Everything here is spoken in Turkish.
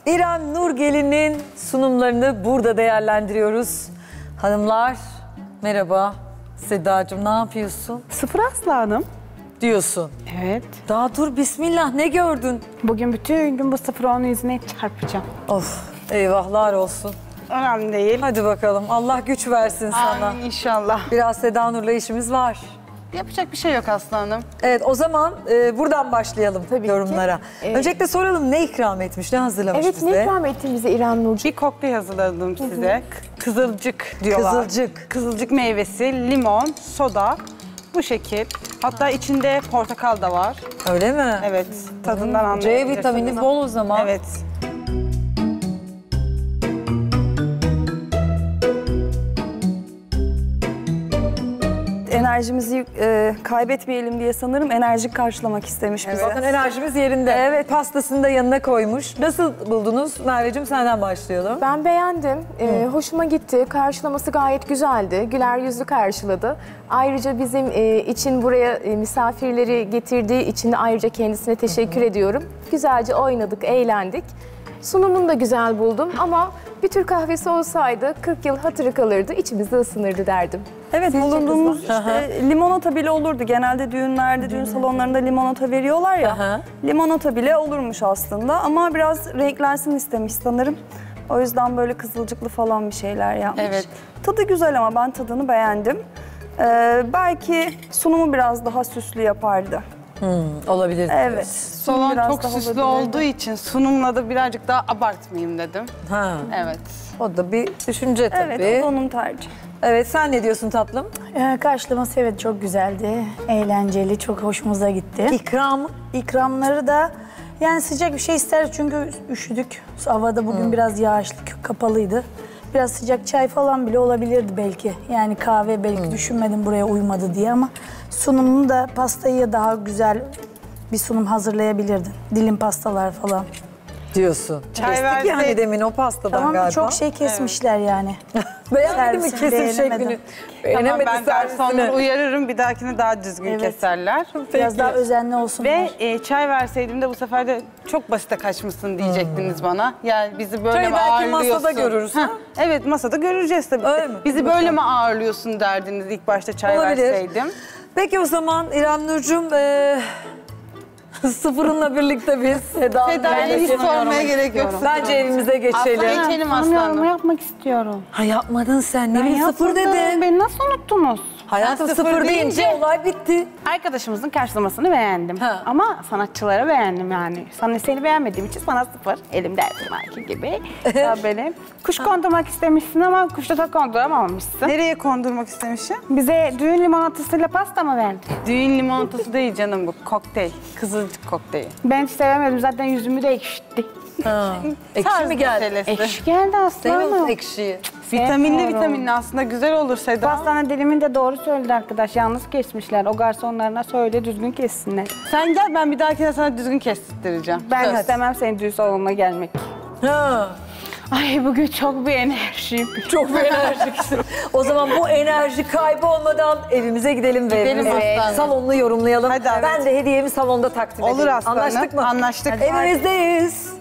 İrem Nurgelin'in sunumlarını burada değerlendiriyoruz. Hanımlar merhaba. Sedacığım ne yapıyorsun? Sıfır Aslı Hanım. Diyorsun. Evet. Daha dur bismillah ne gördün? Bugün bütün gün bu sıfır onun yüzüne çarpacağım. Of eyvahlar olsun. Önemli değil. Hadi bakalım Allah güç versin sana. Amin inşallah. Biraz Seda Nur'la işimiz var. Yapacak bir şey yok Aslı Hanım. Evet o zaman buradan başlayalım yorumlara. Öncelikle soralım ne ikram etmiş, ne hazırlamış Evet, bize? ne ikram ettin bize İrem Nurcuğum? Bir kokteyl hazırladım size. Kızılcık diyorlar. Kızılcık. Kızılcık meyvesi, limon, soda. Bu şekil. Hatta içinde portakal da var. Öyle mi? Evet. Tadından C anlayabilirsiniz. vitamini bol o zaman. Evet. Enerjimizi kaybetmeyelim diye sanırım enerjik karşılamak istemiş bize. Zaten enerjimiz yerinde. Evet. Pastasını da yanına koymuş. Nasıl buldunuz? Merveciğim senden başlayalım. Ben beğendim. Hoşuma gitti. Karşılaması gayet güzeldi. Güler yüzlü karşıladı. Ayrıca bizim için buraya misafirleri getirdiği için de ayrıca kendisine teşekkür ediyorum. Güzelce oynadık, eğlendik. Sunumunu da güzel buldum ama bir Türk kahvesi olsaydı 40 yıl hatırı kalırdı, içimizde ısınırdı derdim. Evet, Sizce bulunduğumuz kızlar? işte limonata bile olurdu. Genelde düğünlerde, düğün salonlarında limonata veriyorlar ya. Aha. Limonata bile olurmuş aslında ama biraz renklensin istemiş sanırım. O yüzden böyle kızılcıklı falan bir şeyler yapmış. Evet. Tadı güzel ama ben tadını beğendim. Belki sunumu biraz daha süslü yapardı. Olabilir. Evet. Salon biraz çok daha süslü olabilirdi. olduğu için sunumla da birazcık daha abartmayayım dedim. Ha. Evet. O da bir düşünce tabii. Evet, o da onun tercihi. Evet, sen ne diyorsun tatlım? Karşılaması evet çok güzeldi. Eğlenceli, çok hoşumuza gitti. İkram. İkramları da yani sıcak bir şey isteriz çünkü üşüdük. Havada bugün biraz yağışlı, kapalıydı. Biraz sıcak çay falan bile olabilirdi belki. Yani kahve belki düşünmedim buraya uymadı diye ama sunumunu da pastayı daha güzel bir sunum hazırlayabilirdin. Dilim pastalar falan. Diyorsun. Çay Kestik verse- yani demin o pastadan Tamam galiba. çok şey kesmişler yani. Beğenmedin mi Servisini kesim beğenemedim. şeklini? Tamam, Beğenemedi ben garsonları servisini. uyarırım. Bir dahakine daha düzgün Evet. keserler. Biraz daha özenli olsunlar. Ve çay verseydim de bu sefer de çok basite kaçmışsın diyecektiniz bana. Yani bizi böyle Çayı mi belki ağırlıyorsun? masada görürüz, ha? Evet, masada göreceğiz tabii. Öyle mi? Bizi böyle mi ağırlıyorsun derdiniz ilk başta çay Olabilir. verseydim. Peki o zaman İrem Nurcuğum sıfırınla birlikte biz Seda'ya hiç sormaya gerek yok. Bence evimize geçelim. Geçelim Yorum aslanım. yapmak istiyorum. Ha yapmadın sen. Ne Ben bileyim sıfır yapmadım. dedi. Beni nasıl unuttunuz? Hayatım Sıfır sıfır deyince deyince- olay bitti. Arkadaşımızın karşılamasını beğendim. Ha. Ama sanatçıları beğendim yani. Seni beğenmediğim için sana sıfır. Elimde her zamanki gibi. Ya benim. Kuş kondurmak istemişsin ama kuşta da konduramamışsın. Nereye kondurmak istemişim? Bize düğün limonatasıyla pasta mı verdin? Düğün limonatası değil canım bu. Kokteyl. Kızılcık kokteyli. Ben hiç sevemedim. Zaten yüzümü de ekşitti. Ekşi Tarz mi geldi? meselesi. Ekşi geldi Seviyor musun aslanım. ekşiyi? Vitaminli Sevmiyorum. vitaminli aslında güzel olur Seda. Pastane dilimin de doğru söyledi arkadaş. Yalnız kesmişler. O garsonlarına söyle düzgün kessinler. Sen gel, ben bir dahakine sana düzgün kestireceğim. Ben Evet. istemem senin düğün salonuna gelmek. Ha. Ay bugün çok bir enerjiyim. Çok bir enerjiksin. O zaman bu enerji kaybı olmadan evimize gidelim ve Gidelim evimize aslanım. salonunu yorumlayalım. Hadi, evet. Ben de hediyemi salonda takdim edeyim. Olur aslanım. Anlaştık mı? Anlaştık. Evimizdeyiz.